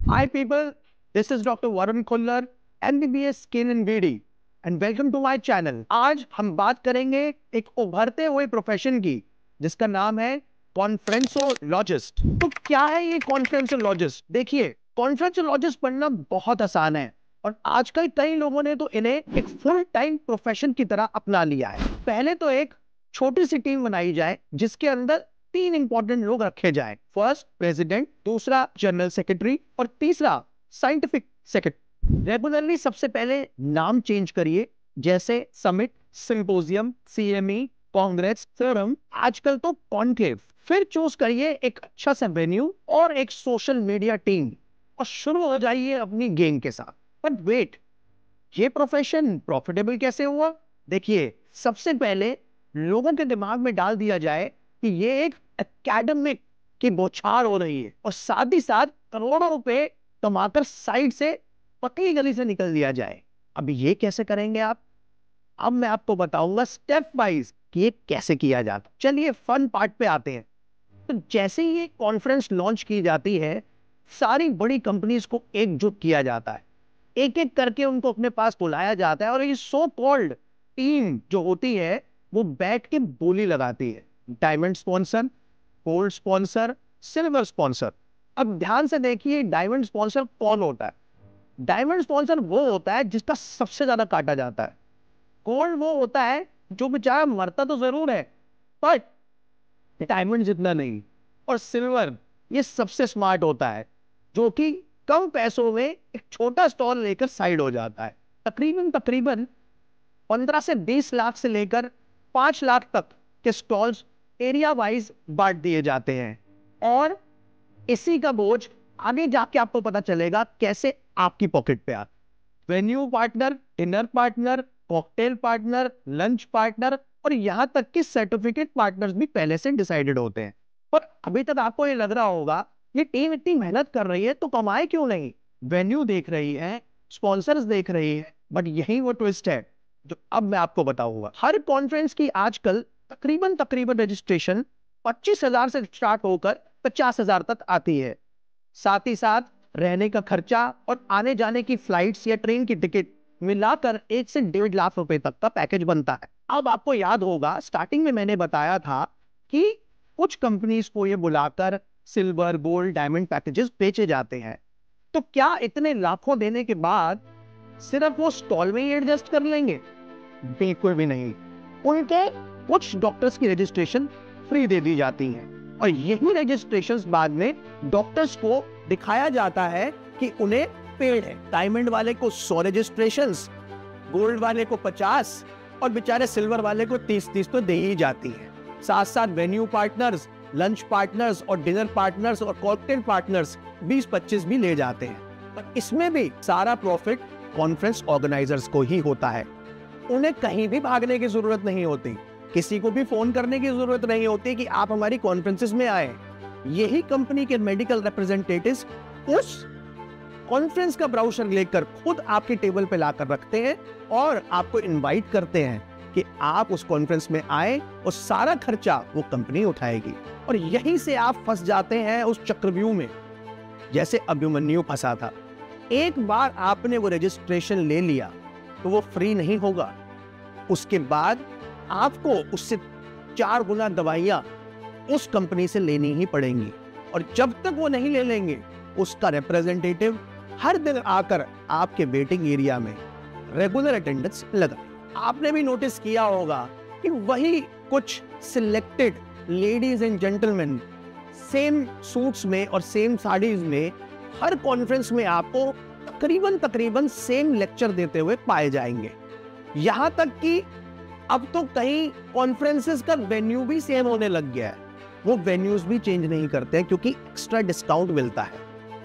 Hi people, this is Dr. Varun Khullar, MBBS Skin and Beauty and welcome to my channel. आज हम बात करेंगे एक उभरते हुए प्रोफेशन की जिसका नाम है कॉन्फ्रेंसोलॉजिस्ट। तो क्या है ये कॉन्फ्रेंसोलॉजिस्ट? देखिए, कॉन्फ्रेंसोलॉजिस्ट बनना बहुत आसान है और आजकल कई लोगों ने तो इन्हें एक फुल टाइम प्रोफेशन की तरह अपना लिया है। पहले तो एक छोटी सी टीम बनाई जाए जिसके अंदर 3 इंपॉर्टेंट लोग रखे जाएं। फर्स्ट प्रेसिडेंट, दूसरा जनरल सेक्रेटरी और तीसरा साइंटिफिक सेक्रेटरी। रेगुलरली सबसे पहले नाम चेंज करिए, जैसे summit, symposium, CME, congress, forum, आजकल तो कॉन्क्लेव। फिर चूज करिए एक अच्छा सा वेन्यू और एक सोशल मीडिया टीम और शुरू हो जाइए अपनी गेम के साथ। बट वेट, ये प्रोफेशन प्रॉफिटेबल कैसे हुआ? देखिए, सबसे पहले लोगों के दिमाग में डाल दिया जाए कि ये एक एकेडमिक की बौछार हो रही है और साथ ही साथ करोड़ों रुपए कमाकर साइड से पतली गली से निकल दिया जाए। अब ये कैसे करेंगे आप? अब मैं आपको बताऊंगा स्टेप वाइज कि ये कैसे किया जाता। चलिए फन पार्ट पे आते हैं। तो जैसे ही ये कॉन्फ्रेंस लॉन्च की जाती है, सारी बड़ी कंपनीज को एकजुट किया जाता है, एक एक करके उनको अपने पास बुलाया जाता है और ये सो कॉल्ड टीम जो होती है वो बैठ के बोली लगाती है। Diamond sponsor, gold sponsor, silver sponsor. अब ध्यान से देखिए, डायमंड स्पॉन्सर कौन होता है? डायमंड स्पॉन्सर वो होता है जिसका सबसे ज्यादा काटा जाता है। गोल्ड वो होता है जो बेचारा मरता तो जरूर है पर डायमंड जितना नहीं। और सिल्वर ये सबसे स्मार्ट होता है जो कि कम पैसों में एक छोटा स्टॉल लेकर साइड हो जाता है। तकरीबन तकरीबन 15 से 20 लाख से लेकर 5 लाख तक के स्टॉल्स एरिया वाइज बांट दिए जाते हैं और इसी का बोझ आगे जाके आपको पता चलेगा कैसे आपकी पॉकेट पे आता। Venue partner, dinner partner, cocktail partner, lunch partner और यहां तक कि सर्टिफिकेट पार्टनर्स भी पहले से डिसाइडेड होते हैं। पर अभी तक आपको ये लग रहा होगा ये टीम इतनी मेहनत कर रही है तो कमाए क्यों नहीं? वेन्यू देख रही है, स्पॉन्सर्स देख रही है, बट यही वो ट्विस्ट है जो अब मैं आपको बताऊंगा। हर कॉन्फ्रेंस की आजकल तकरीबन तकरीबन रजिस्ट्रेशन 25,000 से स्टार्ट होकर 50,000 तक आती है। साथ ही साथ रहने का खर्चा और आने जाने की फ्लाइट्स या ट्रेन की टिकट मिलाकर 1 से 1.5 लाख रुपए तक का पैकेज बनता है। अब आपको याद होगा स्टार्टिंग में मैंने बताया था कि कुछ कंपनीज को ये बुलाकर सिल्वर, गोल्ड, डायमंड पैकेजेस बेचे जाते हैं। तो क्या इतने लाखों देने के बाद सिर्फ वो स्टॉल में ही एडजस्ट कर लेंगे? बिल्कुल भी नहीं। उनके कुछ डॉक्टर्स की रजिस्ट्रेशन फ्री दे दी जाती है और यही रजिस्ट्रेशंस बाद में डॉक्टर्स को दिखाया जाता है कि उन्हें पेड है। डायमंड वाले को 100 रजिस्ट्रेशंस, गोल्ड वाले को 50 और बेचारे सिल्वर वाले को 30-30 तो दे ही जाती है। साथ साथ वेन्यू पार्टनर्स, लंच पार्टनर्स और डिनर पार्टनर्स और कॉकटेल पार्टनर्स 20-25 भी ले जाते हैं। पर इसमें भी सारा प्रॉफिट कॉन्फ्रेंस ऑर्गेनाइजर्स को ही होता है। उन्हें कहीं भी भागने की जरूरत नहीं होती, किसी को भी फोन करने की जरूरत नहीं होती कि आप हमारी कॉन्फ्रेंसेस में आए। यही कंपनी के मेडिकल रिप्रेजेंटेटिव्स उस कॉन्फ्रेंस का ब्राउचर लेकर खुद आपके टेबल पे लाकर रखते हैं और आपको इनवाइट करते हैं कि आप उस कॉन्फ्रेंस में आए और सारा खर्चा वो कंपनी उठाएगी। और यहीं से आप फंस जाते हैं उस चक्रव्यूह में, जैसे अभिमन्यु फंसा था। एक बार आपने वो रजिस्ट्रेशन ले लिया तो वो फ्री नहीं होगा। उसके बाद आपको उससे 4 गुना दवाइयां उस कंपनी से लेनी ही पड़ेंगी और जब तक वो नहीं ले लेंगे उसका रिप्रेजेंटेटिव हर दिन आकर आपके वेटिंग एरिया में रेगुलर अटेंडेंस लगा। आपने भी नोटिस किया होगा कि वही कुछ selected ladies and gentleman same suits में और सेम साड़ीज में हर कॉन्फ्रेंस में आपको तकरीबन तकरीबन सेम लेक्चर देते हुए पाए जाएंगे। यहां तक कि अब तो कई कॉन्फ्रेंसेस का वेन्यू भी सेम होने लग गया है। वो वेन्यूज भी चेंज नहीं करते हैं क्योंकि एक्स्ट्रा डिस्काउंट मिलता है।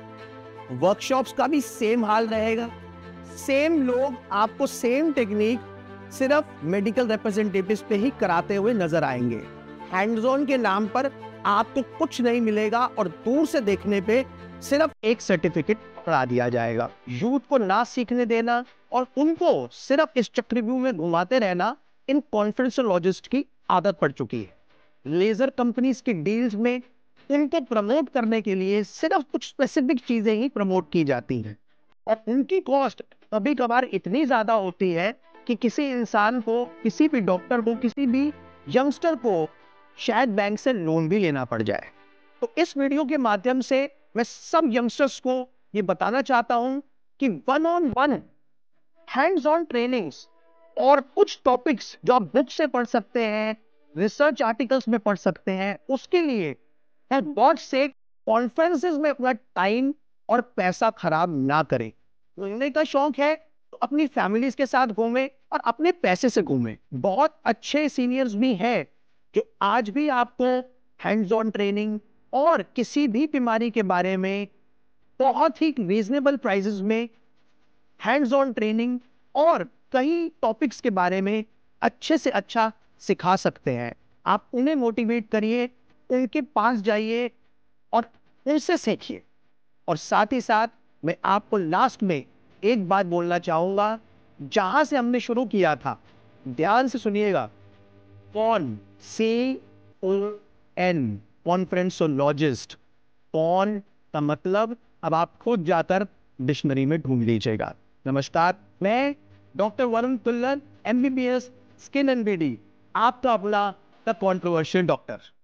वर्कशॉप्स का भी सेम हाल रहेगा। सेम लोग आपको सेम टेक्निक सिर्फ मेडिकल रिप्रेजेंटेटिव्स पे ही कराते हुए नजर आएंगे। हैंड्स ऑन के नाम पर आपको कुछ नहीं मिलेगा और दूर से देखने पे सिर्फ एक सर्टिफिकेट पकड़ा दिया जाएगा। यूथ को ना सीखने देना और उनको सिर्फ इस चक्रव्यूह में घुमाते रहना इन कॉन्फ्रेंसोलॉजिस्ट की आदत पड़ चुकी है। लेजर कंपनीज की डील्स में इनको प्रमोट करने के लिए सिर्फ कुछ स्पेसिफिक चीजें ही प्रमोट की जाती हैं और उनकी कॉस्ट कभी कभार इतनी ज्यादा होती है कि किसी इंसान को, किसी भी डॉक्टर को, किसी भी यंगस्टर को शायद बैंक से लोन भी लेना पड़ जाए। तो इस वीडियो के माध्यम से मैं सब यंगस्टर्स को ये बताना चाहता हूं कि one on one hands on trainings और कुछ टॉपिक्स जो आप बुक से पढ़ सकते हैं, रिसर्च आर्टिकल्स में पढ़ सकते हैं, उसके लिए गॉड से कॉन्फ्रेंसेस में अपना टाइम और पैसा खराब ना करें। घूमने का शौक है तो अपनी फैमिलीज के साथ घूमें और अपने पैसे से घूमें। बहुत अच्छे सीनियर्स भी हैं जो आज भी आपको हैंड्स ऑन ट्रेनिंग और किसी भी बीमारी के बारे में बहुत ही रीजनेबल प्राइसेस में हैंड्स ऑन ट्रेनिंग और कई टॉपिक्स के बारे में अच्छे से अच्छा सिखा सकते हैं। आप उन्हें मोटिवेट करिए, उनके पास जाइए और उनसे सीखिए। और साथ ही साथ मैं आपको लास्ट में एक बात बोलना चाहूंगा, जहां से हमने शुरू किया था, ध्यान से सुनिएगा। कौन, CON, कॉन्फ्रेंसोलॉजिस्ट। कौन का मतलब अब आप खुद जाकर डिक्शनरी में ढूंढ लीजिएगा। नमस्कार, मैं doctor Varun Tullar, MBBS, skin and BD, आपका अपना द कंट्रोवर्शियल डॉक्टर।